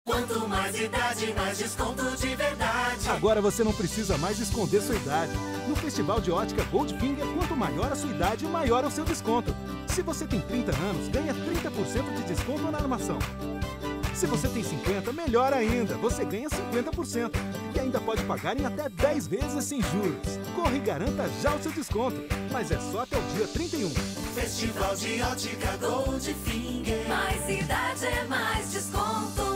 Quanto mais idade, mais desconto de verdade. Agora você não precisa mais esconder sua idade. No Festival de Ótica Goldfinger, quanto maior a sua idade, maior é o seu desconto. Se você tem 30 anos, ganha 30% de desconto na armação. Se você tem 50, melhor ainda, você ganha 50%. E ainda pode pagar em até 10 vezes sem juros. Corre e garanta já o seu desconto. Mas é só até o dia 31. Festival de Ótica Goldfinger. Mais idade é mais desconto.